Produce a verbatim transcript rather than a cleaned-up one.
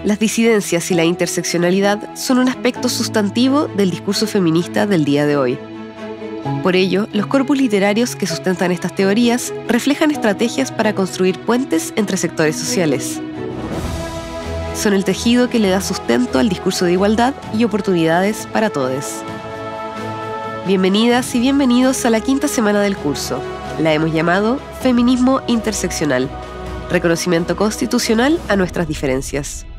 Las disidencias y la interseccionalidad son un aspecto sustantivo del discurso feminista del día de hoy. Por ello, los corpus literarios que sustentan estas teorías reflejan estrategias para construir puentes entre sectores sociales. Son el tejido que le da sustento al discurso de igualdad y oportunidades para todos. Bienvenidas y bienvenidos a la quinta semana del curso. La hemos llamado Feminismo Interseccional, reconocimiento constitucional a nuestras diferencias.